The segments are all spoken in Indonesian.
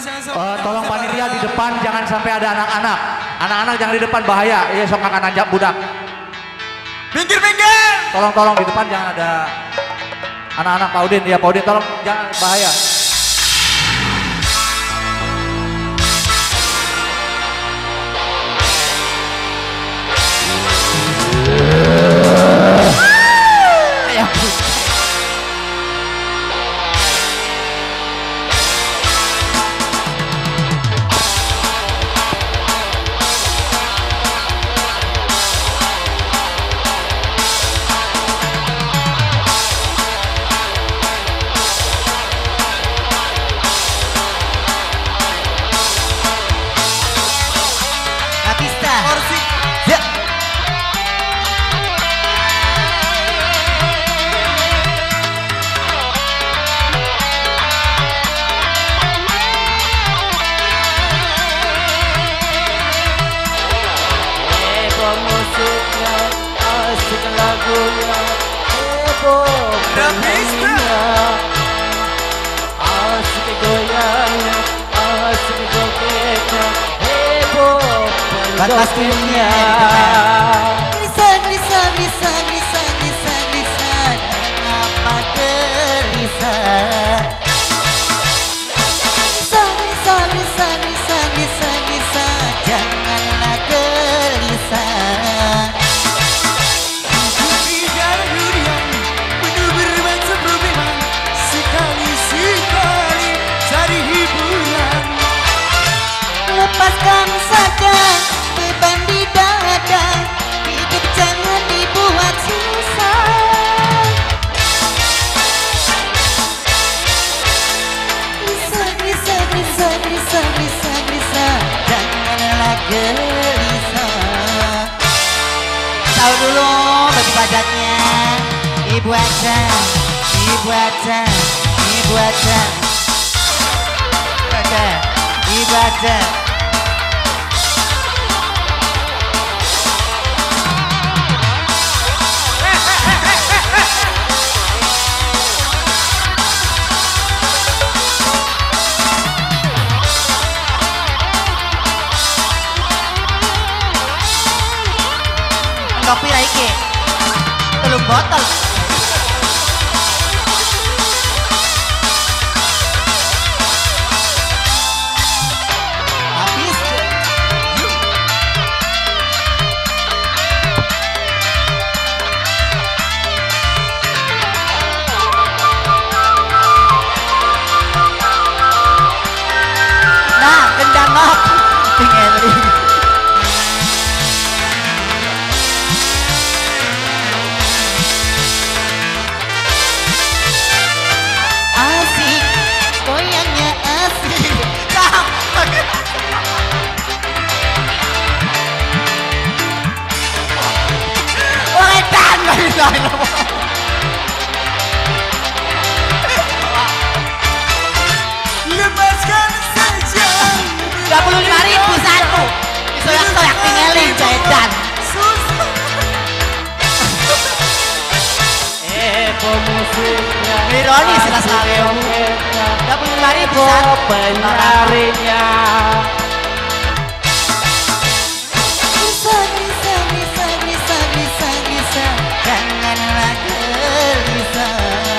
Tolong panitia di depan jangan sampai ada anak-anak. Anak-anak jangan di depan, bahaya. Iya, sok makan anjak budak. Pinggir. Tolong di depan jangan ada anak-anak. Pak Udin, ya Pak Udin, tolong jangan, bahaya. Batas dunia. Lisa, apa gelisah? Lisa, janganlah gelisah. Bicara dunia penuh bermacam problema, sekali cari hiburan. Lepaskan saja beban di dada, hidup jangan dibuat susah. Lisa, janganlah gelisah. Tahu dulu bagi pajaknya, ibu aja. Kopi lagi, belum botol. Habis. Nah, gendang ngok, tinggalin. Lepaskan saja 25.000 satu. Disoyak-soyak tinggalin jahitan. Pemusiknya ironis lah sekali. 25.000 satu. Penarinya. Lisa, janganlah gelisah.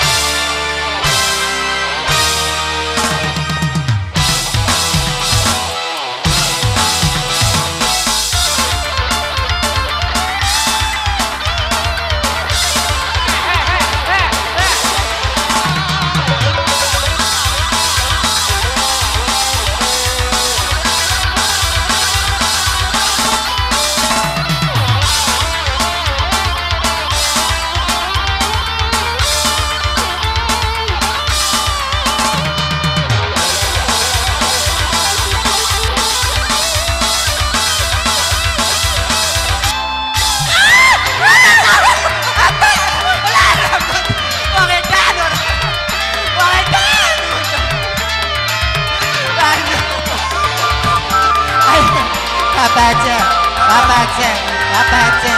Apa aja.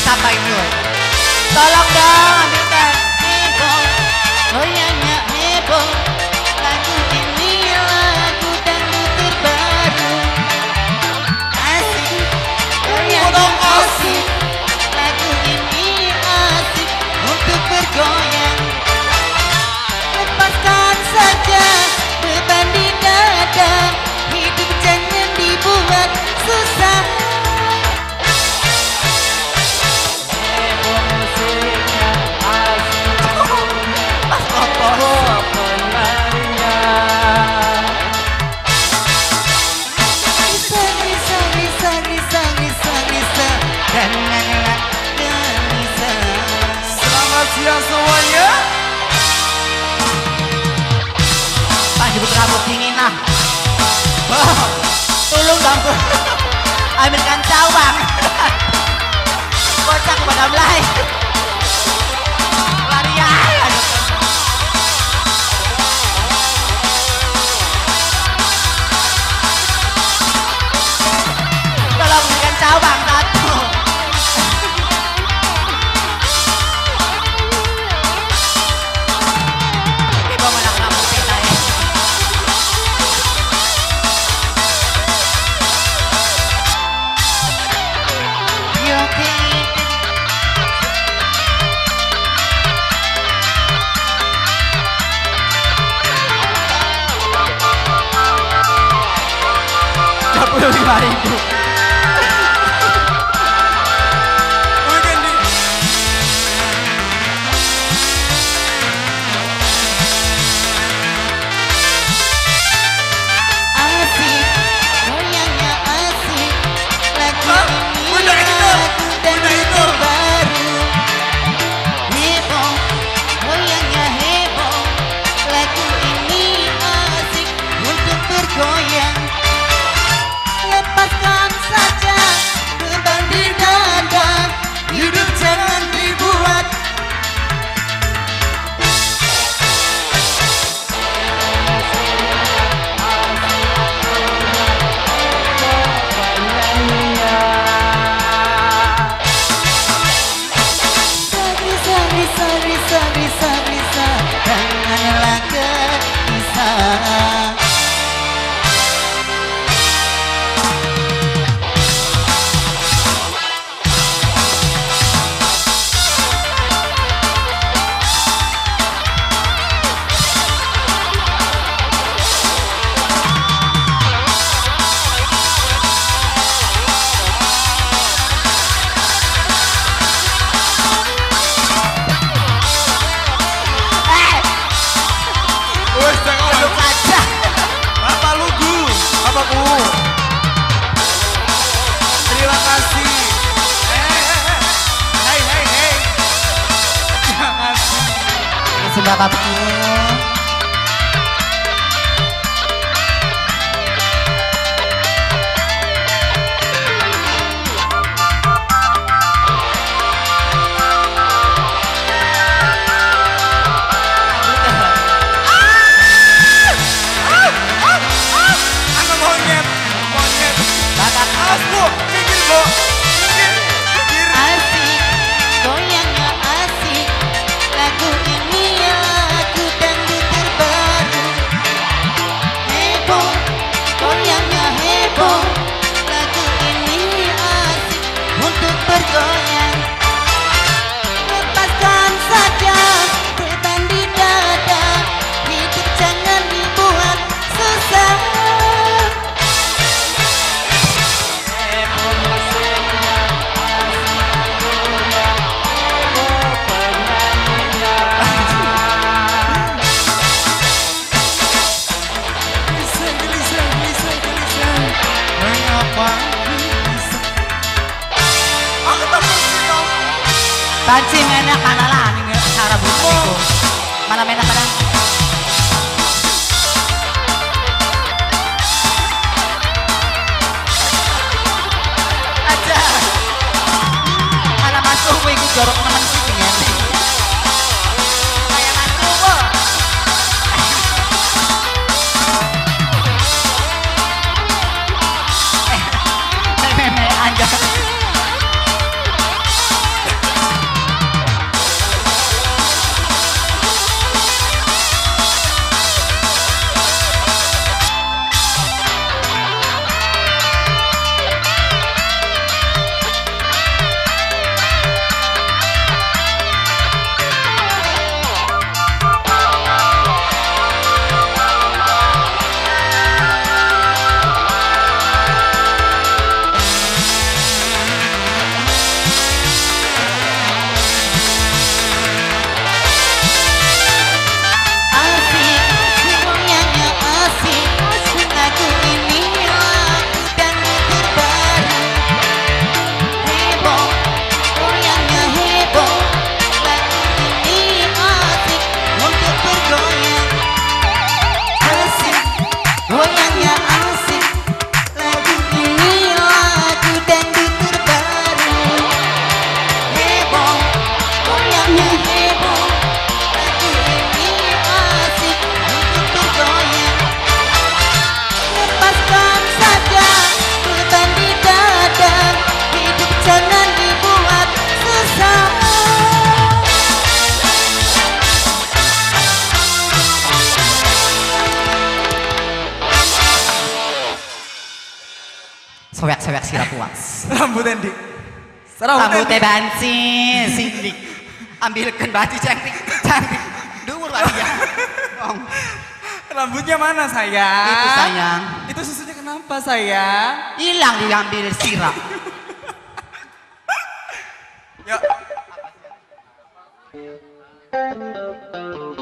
siapa itu? Tolong dong ambilkan. Heboh, goyangnya heboh. Lagu ini lagu dangdut terbaru. Asik, goyangnya asik. Lagu ini asik untuk bergoyang. Lepaskan saja beban di dada. Hidup jangan dibuat susah. Janganlah gelisah. Selamat siang semuanya. Pak jemput rambut dingin lah. Tolong dong. Ambilkan cawang. Kocak kepada belai. Larian. Tolong berikan cawang satu. Ibu mana rambut kita ya. Rp25.000. Weekend di Asik, goyangnya asik. Lagu Hah? ini Udah itu, lagu udah dangdut itu. terbaru. Heboh, goyangnya heboh. Lagu ini asik untuk bergoyang. Lepaskan saja beban di dada. Hidup jangan dibuat bisa. Janganlah gelisah. wes jangan ada Kaca. apa lugu apa bu. Terima kasih. Hey. Jangan. Sudah bapakku. Aku monyet. Bakat Awas bu, minggir bu, minggir. asik, goyangnya asik. Lagu ini lagu dangdut terbaru. Heboh, goyangnya heboh. Lagu ini asik untuk bergoyang. Lepaskan saja beban di dada. Hidup jangan dibuat susah. Gelisah. Mengapa gelisah? Aku tak mesti dong. Pancing enak mana lah ini cara bunyi itu. Mana enak kadang. Aja. Mana masuk gue ikut jorok teman sih ya. Kayak masuk kok. Meme aja. Sewek-sewek sirap puas. Rambut Endi. Rambutnya banci, sindik. Ambilkan baju cantik, cantik. Duur lagi ya. Bong. Rambutnya mana sayang? Itu sayang. Itu susunya kenapa sayang? Hilang diambil sirap. Ya.